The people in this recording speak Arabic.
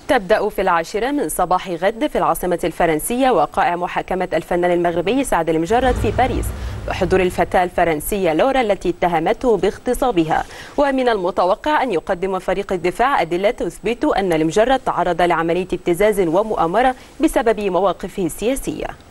تبدأ في 10 من صباح غد في العاصمة الفرنسية وقائع محاكمة الفنان المغربي سعد المجرد في باريس بحضور الفتاة الفرنسية لورا التي اتهمته باغتصابها. ومن المتوقع أن يقدم فريق الدفاع أدلة تثبت أن المجرد تعرض لعملية ابتزاز ومؤامرة بسبب مواقفه السياسية.